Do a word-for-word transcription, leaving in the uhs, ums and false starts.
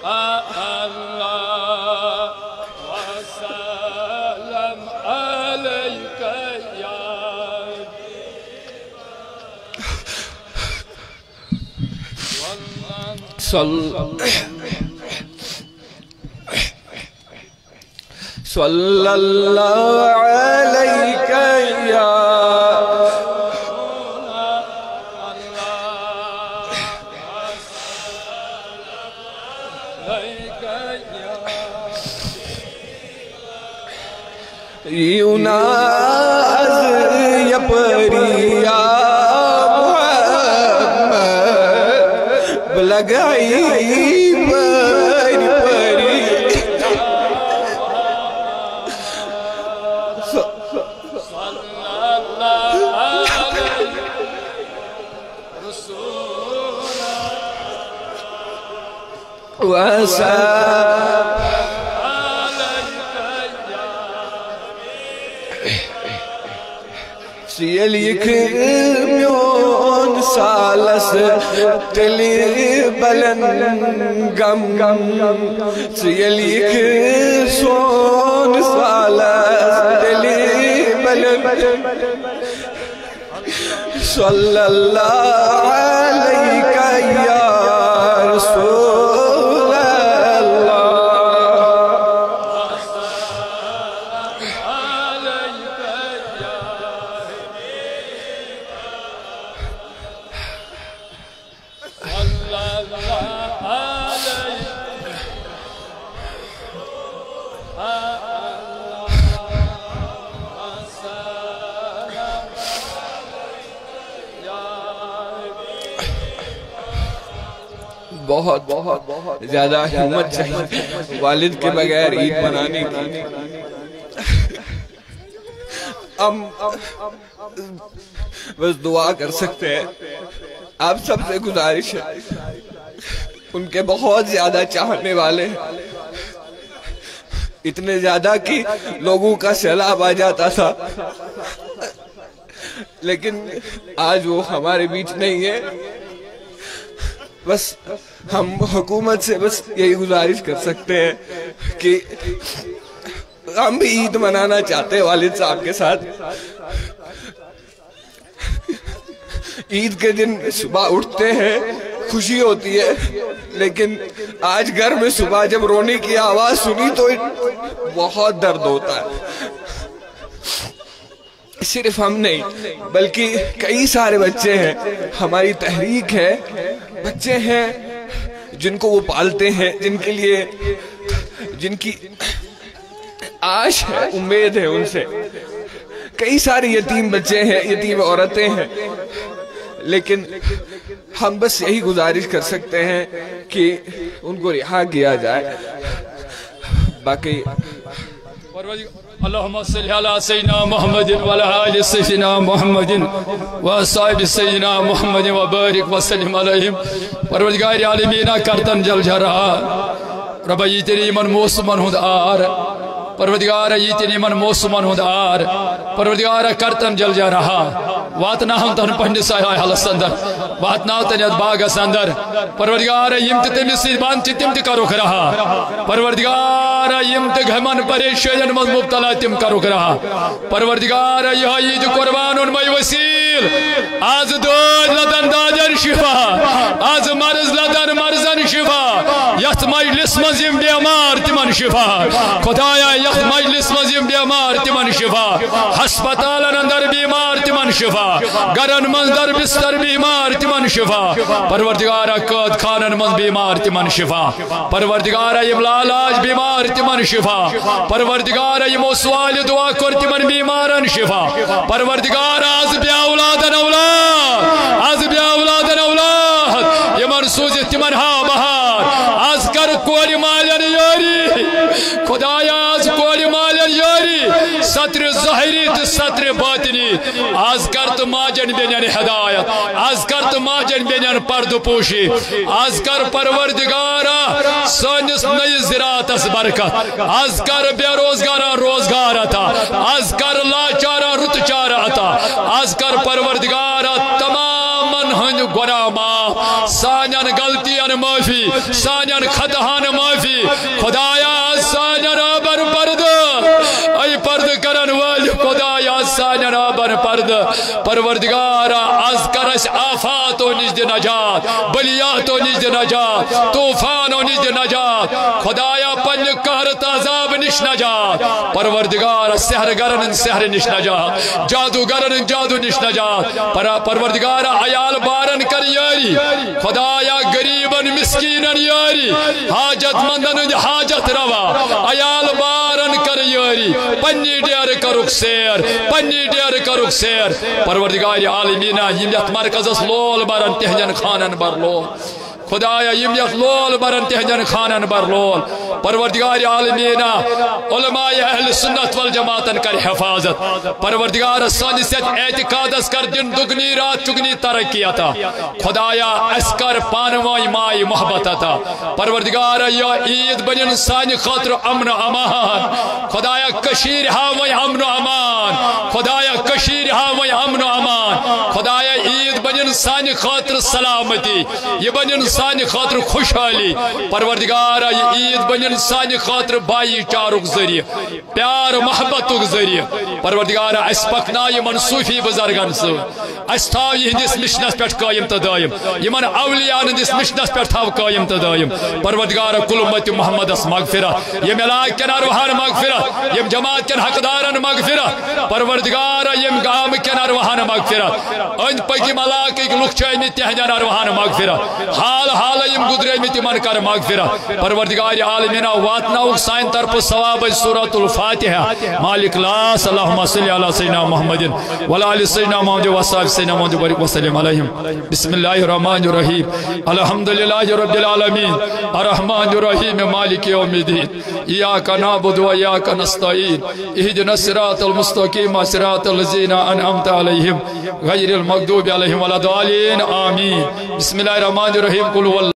صلی اللہ علیہ یا یوناز یا پریا محمد لگائی پری پری وسا سیل یک میون سالس تلی بلنگم سیل یک سون سالس تلی بلنگم صلی اللہ علیہ یا رسول اللہ بہت بہت زیادہ ہمت چاہیے والد کے بغیر عید منانے کی ہم بس دعا کر سکتے ہیں آپ سب سے گزارش ہے ان کے بہت زیادہ چاہنے والے ہیں اتنے زیادہ کہ لوگوں کا سیلاب آ جاتا تھا لیکن آج وہ ہمارے بیچ نہیں ہے بس ہم حکومت سے بس یہی گزارش کر سکتے ہیں کہ ہم بھی عید منانا چاہتے ہیں والد صاحب کے ساتھ عید کے دن صبح اٹھتے ہیں خوشی ہوتی ہے لیکن آج گھر میں صبح جب رونے کی آواز سنی تو بہت درد ہوتا ہے صرف ہم نہیں بلکہ کئی سارے بچے ہیں ہماری تحریک ہے بچے ہیں جن کو وہ پالتے ہیں جن کے لیے جن کی آش ہے امید ہے ان سے کئی سارے یتیم بچے ہیں یتیم عورتیں ہیں لیکن ہم بس یہی گزارش کر سکتے ہیں کہ ان کو رہا کیا جائے باقی اللہم صلی علی سیدنا محمد وعلی آل سیدنا محمد وصحب سیدنا محمد وبارک وسلم علیہم پروردگار عالمین کرتن جل جرہا رب ایتنی من موسمن ہند آر پروردگار ایتنی من موسمن ہند آر پروردگار کرتن جل جرہا واتنا ہم تن پہنی سایہ حلس اندر واتنا تن ید باغس اندر پروردگار یمت تمی سیبان تی تم تی کرو کرہا پروردگار یمت گھمن پریشین مز مبتلا تم کرو کرہا پروردگار یہ عید قربان ان میں وسیل آز دوج لدن داجن شفا آز مرز لدن مرزن شفا یت مجلس مزیم بیمار تمن شفا خدایا یت مجلس مزیم بیمار تمن شفا ہسپتالن اندر بیمار تمن شفا گرن من در بستر بیمار تمن شفا پروردگار قد خانن من بیمار تمن شفا پروردگار یم لالاج بیمار تمن شفا پروردگار یم سوال دعا کر تمن بیمارن شفا پروردگار آز بیا اولادن اولاد آز بیا اولادن اولاد یمن سوز تمن ہا بہار آز کر کوری مالن یاری خدایا آز کوری مالن یاری سطر ظاہری تو سطر باطنی آز کر تو ماجن بینن ہدایت آز کر تو ماجن بینن پرد پوشی آز کر پروردگارا سانس نئی زراعت اس برکت آز کر بے روزگارا روزگار عطا آز کر لاچارا رت چارا عطا آز کر پروردگارا تمام ہن گناہ معاف سانن غلطی غلطیاں معافی سانین خطہان معافی خدایا سانین آبر پرد ای پرد کرن والی خدایا سانین آبر پرد پروردگارا از کرس آفاتو نجد نجات بلیاتو نجد نجات طوفانو نجد نجات خدایا پنج قہرت عذاب نش نجات پروردگارا سحر گرن سحر نش نجات جادو گرن جادو نش نجات پروردگارا عیال بارن کر یاری خدایا غریبن مسکینن یاری حاجت مندن حاجت روا عیال بارن کر یاری پنی ڈیر کرک سیر پنی ڈیر کرک سیر پروردگار عالمینہ یم یت مرکزس لول برن تہجن خانن بر لول خدایا یم یت لول برن تہجن خانن بر لول پروردگار عالمینہ علماء اہل سنت والجماعتن کر حفاظت پروردگار سانس اعتقادس کر دن دگنی رات چگنی ترقی عطا خدایا اس کر پانوائی مائی محبت عطا پروردگار یا عید بنن سان خاطر امن و امان خدایا کشیر ہاوئی امن و امان خدایا کشیر ہاوئی امن و امان خدایا عید بنن سان خاطر سلامتی یہ بنن سان خاطر خوشحالی پروردگار یہ عید بنن سان خاطر بائی چارک ذریعہ پیار محبت ذریعہ پروردگار اس پکنا یہ منصوفی بزرگن سے اس تھا یہ مشنس پہ قائم تدائم یمن اولیان دس مشنس پہ تھا قائم تدائم پروردگار کل امت محمد اس مغفرت یم علاق کن ارواحان مغفرت یم جماعت کن حقدارن مغفرت پروردگار یم گام کن ارواحان مغفرت اند پکیم علاق ایک لکھ چاہمی تہجان ارواحان مغفرت حال حال یم گدرے میں تمن کر مغفرت پروردگار عالمینہ واتناؤ سائن طرف ثواب سورۃ الفاتحہ مالک لاس اللہم صلی علی سیدنا محمد وعلی آل سیدنا محمد وصحبہ سیدنا محمد وبارک وسلم علیہم بسم اللہ الرحمن الرحیم الحمدللہ رب العالمین الرحمن الرحیم مالک یوم الدین ایاک نعبد و ایاک نستعین اہدنا الصراط المستقیم صراط الذین انعمت علیہم غیر المغضوب علیہم ولا الضالین آمین بسم اللہ الرحمن الرحیم قل